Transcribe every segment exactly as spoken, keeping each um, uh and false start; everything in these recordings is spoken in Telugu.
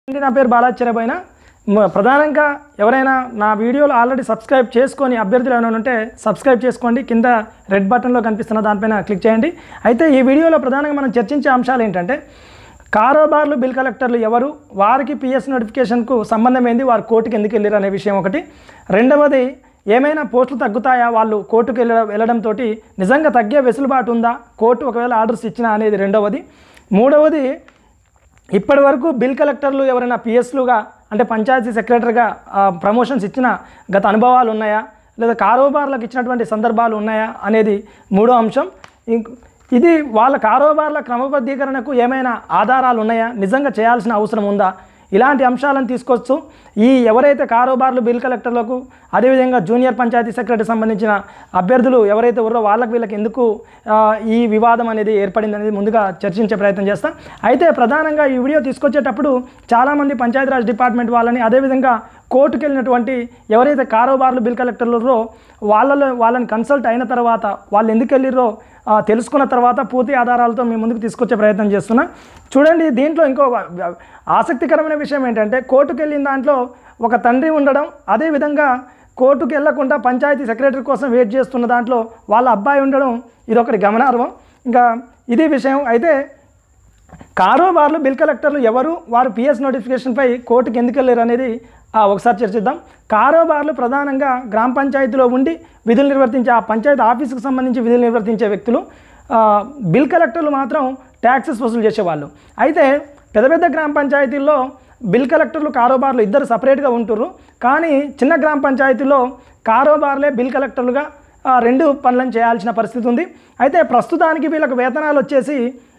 నా పేరు బాలాచరబోయిన ప్రధానంగా ఎవరైనా నా వీడియోలు ఆల్రెడీ సబ్స్క్రైబ్ చేసుకొని అభ్యర్థులు ఏమైనా ఉంటే సబ్స్క్రైబ్ చేసుకోండి. కింద రెడ్ బటన్లో కనిపిస్తున్న దానిపైన క్లిక్ చేయండి. అయితే ఈ వీడియోలో ప్రధానంగా మనం చర్చించే అంశాలు ఏంటంటే కారోబార్లు బిల్ కలెక్టర్లు ఎవరు, వారికి పిఎస్ నోటిఫికేషన్కు సంబంధం ఏంది, వారు కోర్టుకు ఎందుకు వెళ్ళారు అనే విషయం ఒకటి. రెండవది, ఏమైనా పోస్టులు తగ్గుతాయా వాళ్ళు కోర్టుకు వెళ్ళ వెళ్ళడంతో నిజంగా తగ్గే వెసులుబాటు ఉందా, కోర్టు ఒకవేళ ఆర్డర్స్ ఇచ్చినా అనేది రెండవది. మూడవది, ఇప్పటి వరకు బిల్ కలెక్టర్లు ఎవరైనా పిఎస్లుగా అంటే పంచాయతీ సెక్రటరీగా ప్రమోషన్స్ ఇచ్చిన గత అనుభవాలు ఉన్నాయా, లేదా కారోబార్లకు ఇచ్చినటువంటి సందర్భాలు ఉన్నాయా అనేది మూడో అంశం. ఇది వాళ్ళ కారోబార్ల క్రమబద్ధీకరణకు ఏమైనా ఆధారాలు ఉన్నాయా, నిజంగా చేయాల్సిన అవసరం ఉందా, ఇలాంటి అంశాలను తీసుకొచ్చు ఈ ఎవరైతే కారోబార్లు బిల్ కలెక్టర్లకు అదేవిధంగా జూనియర్ పంచాయతీ సెక్రటరీ సంబంధించిన అభ్యర్థులు ఎవరైతే ఉన్నారో వాళ్ళకి వీళ్ళకి ఎందుకు ఈ వివాదం అనేది ఏర్పడింది అనేది ముందుగా చర్చించే ప్రయత్నం చేస్తాం. అయితే ప్రధానంగా ఈ వీడియో తీసుకొచ్చేటప్పుడు చాలామంది పంచాయతీరాజ్ డిపార్ట్మెంట్ వాళ్ళని అదేవిధంగా కోర్టుకు వెళ్ళినటువంటి ఎవరైతే కారోబార్లు బిల్ కలెక్టర్లరో వాళ్ళలో వాళ్ళని కన్సల్ట్ అయిన తర్వాత వాళ్ళు ఎందుకు వెళ్ళిరో తెలుసుకున్న తర్వాత పూర్తి ఆధారాలతో మేము ముందుకు తీసుకొచ్చే ప్రయత్నం చేస్తున్నా. చూడండి, దీంట్లో ఇంకో ఆసక్తికరమైన విషయం ఏంటంటే కోర్టుకు వెళ్ళిన దాంట్లో ఒక తండ్రి ఉండడం, అదేవిధంగా కోర్టుకు వెళ్లకుండా పంచాయతీ సెక్రటరీ కోసం వెయిట్ చేస్తున్న దాంట్లో వాళ్ళ అబ్బాయి ఉండడం, ఇదొకటి గమనార్హం. ఇంకా ఇది విషయం. అయితే కారోబార్లు బిల్ కలెక్టర్లు ఎవరు, వారు పిఎస్ నోటిఫికేషన్పై కోర్టుకు ఎందుకు వెళ్ళారు అనేది ఒకసారి చర్చిద్దాం. కారోబార్లు ప్రధానంగా గ్రామ పంచాయతీలో ఉండి విధులు నిర్వర్తించే ఆ పంచాయతీ ఆఫీసుకు సంబంధించి విధులు నిర్వర్తించే వ్యక్తులు. బిల్ కలెక్టర్లు మాత్రం ట్యాక్సెస్ వసూలు చేసేవాళ్ళు. అయితే పెద్ద పెద్ద గ్రామ పంచాయతీల్లో బిల్ కలెక్టర్లు కారోబార్లు ఇద్దరు సపరేట్గా ఉంటుర్రు. కానీ చిన్న గ్రామ పంచాయతీలో కారోబార్లే బిల్ కలెక్టర్లుగా రెండు పనులను చేయాల్సిన పరిస్థితి ఉంది. అయితే ప్రస్తుతానికి వీళ్ళకు వేతనాలు వచ్చేసి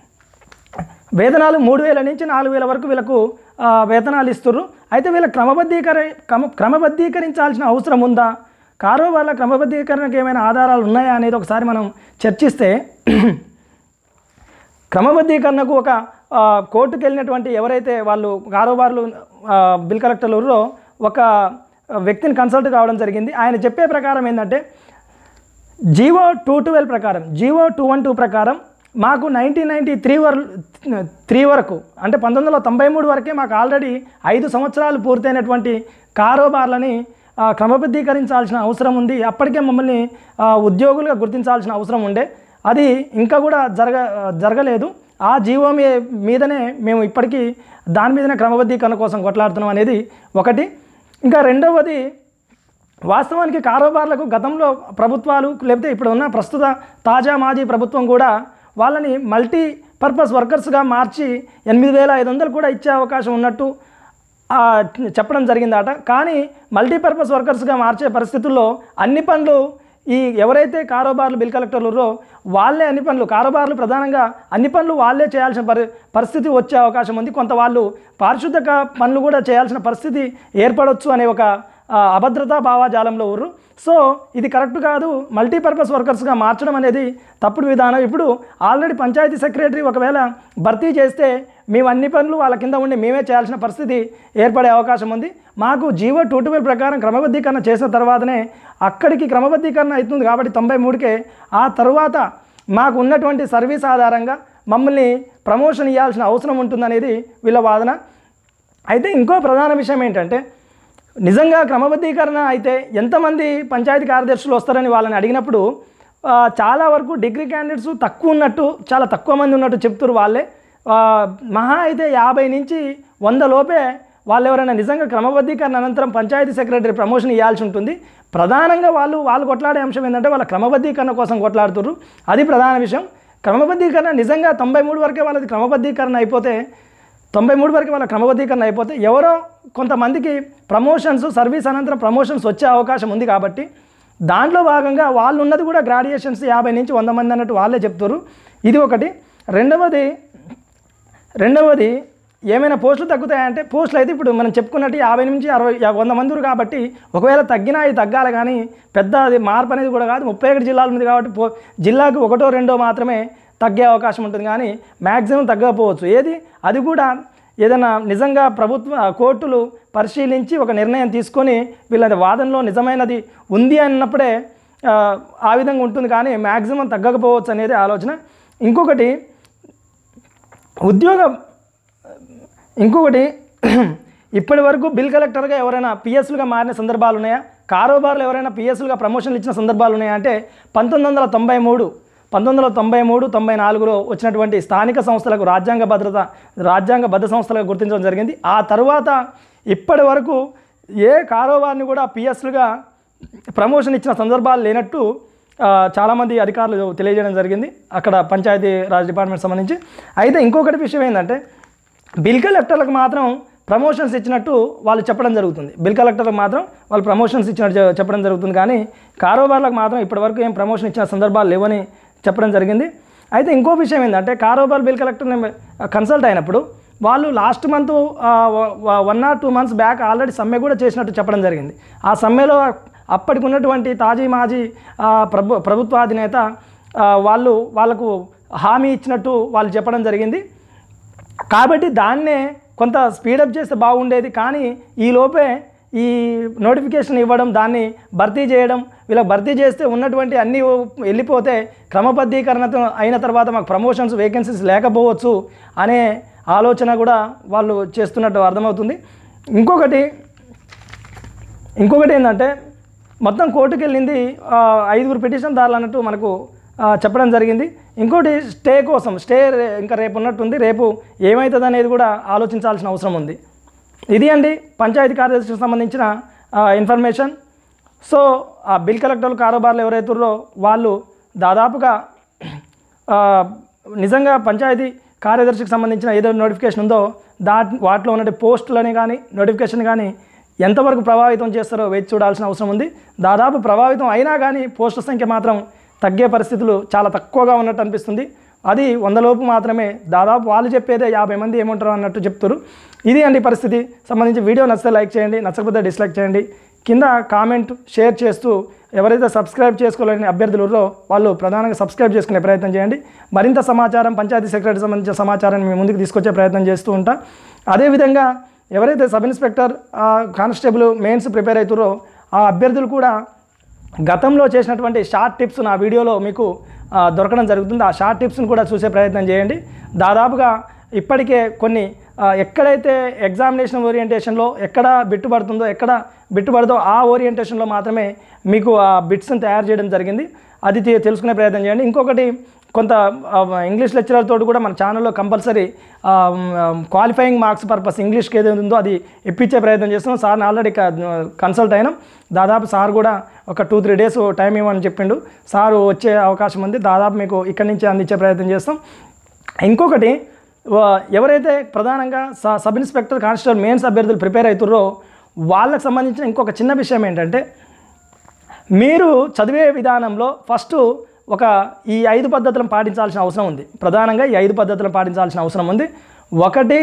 వేతనాలు మూడు వేల నుంచి నాలుగు వేల వరకు వీళ్ళకు వేతనాలు ఇస్తుర్రు. అయితే వీళ్ళ క్రమబద్ధీకర క్రమ క్రమబద్ధీకరించాల్సిన అవసరం ఉందా, కారోబార్ల క్రమబద్ధీకరణకు ఏమైనా ఆధారాలు ఉన్నాయా అనేది ఒకసారి మనం చర్చిస్తే, క్రమబద్ధీకరణకు ఒక కోర్టుకు వెళ్ళినటువంటి ఎవరైతే వాళ్ళు కారోబార్లు బిల్ కలెక్టర్లు ఉన్నారో ఒక వ్యక్తిని కన్సల్ట్ కావడం జరిగింది. ఆయన చెప్పే ప్రకారం ఏంటంటే జీవో టూ ట్వెల్వ్ ప్రకారం జీవో టూ వన్ టూ ప్రకారం మాకు నైన్టీన్ నైంటీ త్రీ వర త్రీ వరకు అంటే పంతొమ్మిది వందల తొంభై మూడు వరకే మాకు ఆల్రెడీ ఐదు సంవత్సరాలు పూర్తయినటువంటి కారోబార్లని క్రమబద్ధీకరించాల్సిన అవసరం ఉంది. అప్పటికే మమ్మల్ని ఉద్యోగులుగా గుర్తించాల్సిన అవసరం ఉండే, అది ఇంకా కూడా జరగ జరగలేదు. ఆ జీవో మీదనే మేము ఇప్పటికీ దాని మీదనే క్రమబద్ధీకరణ కోసం కొట్లాడుతున్నాం అనేది ఒకటి. ఇంకా రెండవది, వాస్తవానికి కారోబార్లకు గతంలో ప్రభుత్వాలు లేకపోతే ఇప్పుడు ఉన్న ప్రస్తుత తాజా మాజీ ప్రభుత్వం కూడా వాళ్ళని మల్టీ పర్పస్ వర్కర్స్గా మార్చి ఎనిమిది వేల ఐదు వందలు కూడా ఇచ్చే అవకాశం ఉన్నట్టు చెప్పడం జరిగిందట. కానీ మల్టీపర్పస్ వర్కర్స్గా మార్చే పరిస్థితుల్లో అన్ని పనులు ఈ ఎవరైతే కారోబార్లు బిల్ కలెక్టర్లు వాళ్ళే అన్ని పనులు కారోబార్లు ప్రధానంగా అన్ని పనులు వాళ్ళే చేయాల్సిన పరి పరిస్థితి వచ్చే అవకాశం ఉంది. కొంత వాళ్ళు పారిశుద్ధ పనులు కూడా చేయాల్సిన పరిస్థితి ఏర్పడవచ్చు అనే ఒక అభద్రతా భావాజాలంలో ఊరు. సో ఇది కరెక్ట్ కాదు, మల్టీపర్పస్ వర్కర్స్గా మార్చడం అనేది తప్పుడు విధానం. ఇప్పుడు ఆల్రెడీ పంచాయతీ సెక్రటరీ ఒకవేళ భర్తీ చేస్తే మేము అన్ని పనులు వాళ్ళ కింద ఉండి మేమే చేయాల్సిన పరిస్థితి ఏర్పడే అవకాశం ఉంది. మాకు జీవో టూ ట్వెల్వ్ ప్రకారం క్రమబద్ధీకరణ చేసిన తర్వాతనే అక్కడికి క్రమబద్ధీకరణ అవుతుంది కాబట్టి తొంభై మూడుకే ఆ తర్వాత మాకు ఉన్నటువంటి సర్వీస్ ఆధారంగా మమ్మల్ని ప్రమోషన్ ఇవ్వాల్సిన అవసరం ఉంటుందనేది వీళ్ళ వాదన. అయితే ఇంకో ప్రధాన విషయం ఏంటంటే నిజంగా క్రమబద్ధీకరణ అయితే ఎంతమంది పంచాయతీ కార్యదర్శులు వస్తారని వాళ్ళని అడిగినప్పుడు చాలా వరకు డిగ్రీ క్యాండిడేట్స్ తక్కువ ఉన్నట్టు, చాలా తక్కువ మంది ఉన్నట్టు చెప్తారు వాళ్ళే. మహా అయితే యాభై నుంచి వంద లోపే వాళ్ళు ఎవరైనా నిజంగా క్రమబద్ధీకరణ అనంతరం పంచాయతీ సెక్రటరీ ప్రమోషన్ ఇవ్వాల్సి ఉంటుంది. ప్రధానంగా వాళ్ళు వాళ్ళు కొట్లాడే అంశం ఏంటంటే వాళ్ళ క్రమబద్ధీకరణ కోసం కొట్లాడుతున్నారు, అది ప్రధాన విషయం. క్రమబద్ధీకరణ నిజంగా తొంభై మూడు వరకే వాళ్ళది క్రమబద్ధీకరణ అయిపోతే తొంభై మూడు వరకు వాళ్ళ క్రమబద్ధీకరణ అయిపోతే ఎవరో కొంతమందికి ప్రమోషన్స్ సర్వీస్ అనంతరం ప్రమోషన్స్ వచ్చే అవకాశం ఉంది. కాబట్టి దాంట్లో భాగంగా వాళ్ళు ఉన్నది కూడా గ్రాడ్యుయేషన్స్ యాభై నుంచి వంద మంది అన్నట్టు వాళ్ళే చెప్తారు. ఇది ఒకటి. రెండవది రెండవది ఏమైనా పోస్టులు తగ్గుతాయంటే పోస్టులు అయితే ఇప్పుడు మనం చెప్పుకున్నట్టు యాభై నుంచి అరవై వంద మంది కాబట్టి ఒకవేళ తగ్గినా అది తగ్గాలి, కానీ పెద్ద అది మార్పు అనేది కూడా కాదు. ముప్పై ఒకటి జిల్లాలు ఉంది కాబట్టి పో జిల్లాకు ఒకటో రెండో మాత్రమే తగ్గే అవకాశం ఉంటుంది, కానీ మ్యాక్సిమం తగ్గకపోవచ్చు. ఏది అది కూడా ఏదైనా నిజంగా ప్రభుత్వ కోర్టులు పరిశీలించి ఒక నిర్ణయం తీసుకొని వీళ్ళ వాదనలో నిజమైనది ఉంది అన్నప్పుడే ఆ విధంగా ఉంటుంది, కానీ మ్యాక్సిమం తగ్గకపోవచ్చు అనేది ఆలోచన. ఇంకొకటి ఉద్యోగ ఇంకొకటి ఇప్పటి వరకు బిల్ కలెక్టర్గా ఎవరైనా పిఎస్లుగా మారిన సందర్భాలు ఉన్నాయా? కారోబార్లు ఎవరైనా పిఎస్లుగా ప్రమోషన్లు ఇచ్చిన సందర్భాలు ఉన్నాయా అంటే పంతొమ్మిది వందల తొంభై మూడు పంతొమ్మిది వందల తొంభై మూడు తొంభై నాలుగులో వచ్చినటువంటి స్థానిక సంస్థలకు రాజ్యాంగ భద్రత రాజ్యాంగ బద్ధ సంస్థలుగా గుర్తించడం జరిగింది. ఆ తర్వాత ఇప్పటి వరకు ఏ కారోబార్ని కూడా పిఎస్లుగా ప్రమోషన్ ఇచ్చిన సందర్భాలు లేనట్టు చాలామంది అధికారులు తెలియజేయడం జరిగింది అక్కడ పంచాయతీ రాజ్ డిపార్ట్మెంట్ సంబంధించి. అయితే ఇంకొకటి విషయం ఏంటంటే బిల్ కలెక్టర్లకు మాత్రం ప్రమోషన్స్ ఇచ్చినట్టు వాళ్ళు చెప్పడం జరుగుతుంది. బిల్ కలెక్టర్లకు మాత్రం వాళ్ళు ప్రమోషన్స్ ఇచ్చినట్టు చెప్పడం జరుగుతుంది, కానీ కారోబార్లకు మాత్రం ఇప్పటివరకు ఏం ప్రమోషన్ ఇచ్చిన సందర్భాలు లేవని చెప్పడం జరిగింది. అయితే ఇంకో విషయం ఏంటంటే కారోబార్ బిల్ కలెక్టర్ని కన్సల్ట్ అయినప్పుడు వాళ్ళు last month one or two months back already సమ్మె కూడా చేసినట్టు చెప్పడం జరిగింది. ఆ సమ్మెలో అప్పటికి ఉన్నటువంటి తాజీ మాజీ ప్రభు ప్రభుత్వాధినేత వాళ్ళు వాళ్ళకు హామీ ఇచ్చినట్టు వాళ్ళు చెప్పడం జరిగింది. కాబట్టి దాన్నే కొంత స్పీడప్ చేస్తే బాగుండేది, కానీ ఈలోపే ఈ నోటిఫికేషన్ ఇవ్వడం, దాన్ని భర్తీ చేయడం, వీళ్ళకి భర్తీ చేస్తే ఉన్నటువంటి అన్నీ వెళ్ళిపోతే క్రమబద్ధీకరణతో అయిన తర్వాత మాకు ప్రమోషన్స్ వేకెన్సీస్ లేకపోవచ్చు అనే ఆలోచన కూడా వాళ్ళు చేస్తున్నట్టు అర్థమవుతుంది. ఇంకొకటి ఇంకొకటి ఏంటంటే మొత్తం కోర్టుకు వెళ్ళింది ఐదుగురు పిటిషన్దారులు అన్నట్టు మనకు చెప్పడం జరిగింది. ఇంకోటి స్టే కోసం స్టే ఇంకా రేపు ఉన్నట్టుంది, రేపు ఏమవుతుంది అనేది కూడా ఆలోచించాల్సిన అవసరం ఉంది. ఇది అండి పంచాయతీ కార్యదర్శికి సంబంధించిన ఇన్ఫర్మేషన్. సో ఆ బిల్ కలెక్టర్లు కారోబార్లు ఎవరైతున్నారో వాళ్ళు దాదాపుగా నిజంగా పంచాయతీ కార్యదర్శికి సంబంధించిన ఏదో నోటిఫికేషన్ ఉందో దా వాటిలో ఉన్న పోస్టులని కానీ నోటిఫికేషన్ కానీ ఎంతవరకు ప్రభావితం చేస్తారో వేచి చూడాల్సిన అవసరం ఉంది. దాదాపు ప్రభావితం అయినా కానీ పోస్టుల సంఖ్య మాత్రం తగ్గే పరిస్థితులు చాలా తక్కువగా ఉన్నట్టు అనిపిస్తుంది. అది వందలోపు మాత్రమే, దాదాపు వాళ్ళు చెప్పేదే యాభై మంది ఏమంటారు అన్నట్టు చెప్తారు. ఇది అండి పరిస్థితి. సంబంధించి వీడియో నచ్చితే లైక్ చేయండి, నచ్చకపోతే డిస్లైక్ చేయండి. కింద కామెంట్ షేర్ చేస్తూ ఎవరైతే సబ్స్క్రైబ్ చేసుకోలేని అభ్యర్థులు ఉన్నారో వాళ్ళు ప్రధానంగా సబ్స్క్రైబ్ చేసుకునే ప్రయత్నం చేయండి. మరింత సమాచారం పంచాయతీ సెక్రటరీ సంబంధించిన సమాచారాన్ని మీ ముందుకు తీసుకొచ్చే ప్రయత్నం చేస్తూ ఉంటా. అదేవిధంగా ఎవరైతే sub inspector constable mains prepare అవుతారో ఆ అభ్యర్థులు కూడా గతంలో చేసినటువంటి షార్ట్ టిప్స్ నా వీడియోలో మీకు దొరకడం జరుగుతుంది. ఆ షార్ట్ టిప్స్ని కూడా చూసే ప్రయత్నం చేయండి. దాదాపుగా ఇప్పటికే కొన్ని ఎక్కడైతే ఎగ్జామినేషన్ ఓరియంటేషన్లో ఎక్కడ బిట్టుపడుతుందో ఎక్కడ బిట్టుపడదో ఆ ఓరియంటేషన్లో మాత్రమే మీకు ఆ బిట్స్ని తయారు చేయడం జరిగింది. అది తెలుసుకునే ప్రయత్నం చేయండి. ఇంకొకటి కొంత ఇంగ్లీష్ లెక్చరర్ తోటి కూడా మన ఛానల్లో కంపల్సరీ క్వాలిఫైయింగ్ మార్క్స్ పర్పస్ ఇంగ్లీష్కి ఏదైతే ఉందో అది ఇప్పించే ప్రయత్నం చేస్తున్నాం. సార్ని ఆల్రెడీ కన్సల్ట్ అయినాం. దాదాపు సార్ కూడా ఒక టూ త్రీ డేస్ టైం ఇవ్వమని చెప్పిండు. సార్ వచ్చే అవకాశం ఉంది. దాదాపు మీకు ఇక్కడి నుంచి అందించే ప్రయత్నం చేస్తాం. ఇంకొకటి ఎవరైతే ప్రధానంగా సబ్ ఇన్స్పెక్టర్ కానిస్టేబుల్ మెయిన్స్ అభ్యర్థులు ప్రిపేర్ అవుతారో వాళ్ళకి సంబంధించిన ఇంకొక చిన్న విషయం ఏంటంటే మీరు చదివే విధానంలో ఫస్ట్ ఒక ఈ ఐదు పద్ధతులను పాటించాల్సిన అవసరం ఉంది. ప్రధానంగా ఈ ఐదు పద్ధతులను పాటించాల్సిన అవసరం ఉంది. ఒకటి,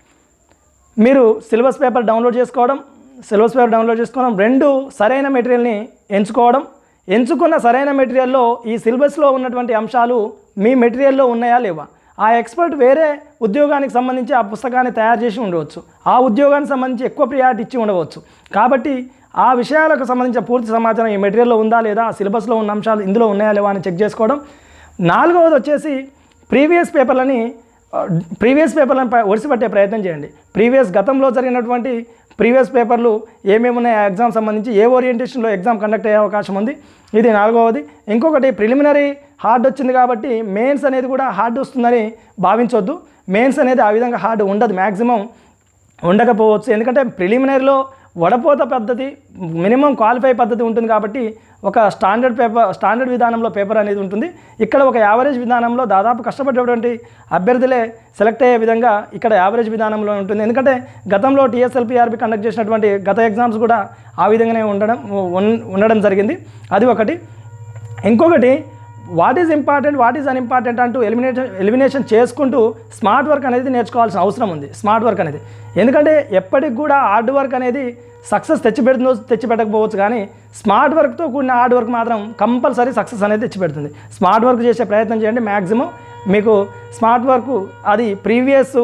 మీరు సిలబస్ పేపర్ డౌన్లోడ్ చేసుకోవడం సిలబస్ పేపర్ డౌన్లోడ్ చేసుకోవడం రెండు, సరైన మెటీరియల్ని ఎంచుకోవడం. ఎంచుకున్న సరైన మెటీరియల్లో ఈ సిలబస్లో ఉన్నటువంటి అంశాలు మీ మెటీరియల్లో ఉన్నాయా లేవా. ఆ ఎక్స్పర్ట్ వేరే ఉద్యోగానికి సంబంధించి ఆ పుస్తకాన్ని తయారు చేసి ఉండవచ్చు, ఆ ఉద్యోగానికి సంబంధించి ఎక్కువ ప్రియారిటీ ఇచ్చి ఉండవచ్చు. కాబట్టి ఆ విషయాలకు సంబంధించిన పూర్తి సమాచారం ఈ మెటీరియల్లో ఉందా లేదా, ఆ సిలబస్లో ఉన్న అంశాలు ఇందులో ఉన్నాయా లేవా అని చెక్ చేసుకోవడం. నాలుగవది వచ్చేసి ప్రీవియస్ పేపర్లని ప్రీవియస్ పేపర్లను ఒడిసిపట్టే ప్రయత్నం చేయండి. ప్రీవియస్ గతంలో జరిగినటువంటి ప్రీవియస్ పేపర్లు ఏమేమి ఉన్నాయి ఆ ఎగ్జామ్ సంబంధించి, ఏ ఓరియంటేషన్లో ఎగ్జామ్ కండక్ట్ అయ్యే అవకాశం ఉంది, ఇది నాలుగవది. ఇంకొకటి, ప్రిలిమినరీ హార్డ్ వచ్చింది కాబట్టి మెయిన్స్ అనేది కూడా హార్డ్ వస్తుందని భావించవద్దు. మెయిన్స్ అనేది ఆ విధంగా హార్డ్ ఉండదు, మ్యాక్సిమం ఉండకపోవచ్చు. ఎందుకంటే ప్రిలిమినరీలో వడపోత పద్ధతి, మినిమం క్వాలిఫై పద్ధతి ఉంటుంది కాబట్టి ఒక స్టాండర్డ్ పేపర్ స్టాండర్డ్ విధానంలో పేపర్ అనేది ఉంటుంది. ఇక్కడ ఒక యావరేజ్ విధానంలో దాదాపు కష్టపడేటువంటి అభ్యర్థులే సెలెక్ట్ అయ్యే విధంగా ఇక్కడ యావరేజ్ విధానంలో ఉంటుంది. ఎందుకంటే గతంలో టీఎస్ఎల్పిఆర్బి కండక్ట్ చేసినటువంటి గత ఎగ్జామ్స్ కూడా ఆ విధంగానే ఉండడం ఉండడం జరిగింది. అది ఒకటి. ఇంకొకటి, what is important what is unimportant అంటూ ఎలిమినేషన్ ఎలిమినేషన్ చేసుకుంటూ స్మార్ట్ వర్క్ అనేది నేర్చుకోవాల్సిన అవసరం ఉంది. స్మార్ట్ వర్క్ అనేది ఎందుకంటే ఎప్పటికి కూడా హార్డ్ వర్క్ అనేది సక్సెస్ తెచ్చిపెడుతుందో తెచ్చిపెట్టకపోవచ్చు, కానీ స్మార్ట్ వర్క్తో కూడిన హార్డ్ వర్క్ మాత్రం కంపల్సరీ సక్సెస్ అనేది తెచ్చిపెడుతుంది. స్మార్ట్ వర్క్ చేసే ప్రయత్నం చేయండి. మ్యాక్సిమం మీకు స్మార్ట్ వర్క్ అది ప్రీవియస్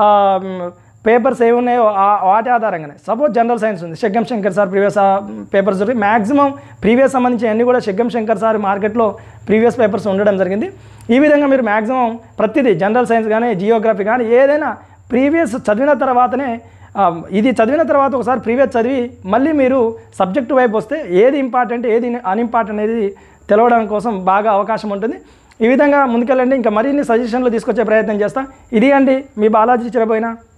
పేపర్స్ ఏమి ఉన్నాయో వాటి ఆధారంగానే. సపోజ్ జనరల్ సైన్స్ ఉంది, Sheggam Shankar sir previous papers దొరికి మ్యాక్సిమం ప్రీవియస్ సంబంధించి అన్నీ కూడా షెగ్గం శంకర్ సార్ మార్కెట్లో ప్రీవియస్ పేపర్స్ ఉండడం జరిగింది. ఈ విధంగా మీరు మ్యాక్సిమం ప్రతిదీ జనరల్ సైన్స్ కానీ జియోగ్రఫీ కానీ ఏదైనా ప్రీవియస్ చదివిన తర్వాతనే ఇది చదివిన తర్వాత ఒకసారి ప్రీవియస్ చదివి మళ్ళీ మీరు సబ్జెక్టు వైపు వస్తే ఏది ఇంపార్టెంట్ ఏది అన్ఇంపార్టెంట్ అనేది తెలవడం కోసం బాగా అవకాశం ఉంటుంది. ఈ విధంగా ముందుకెళ్ళండి. ఇంకా మరిన్ని సజెషన్లు తీసుకొచ్చే ప్రయత్నం చేస్తా. ఇది అండి మీ బాలాజీ చిరబోయిన.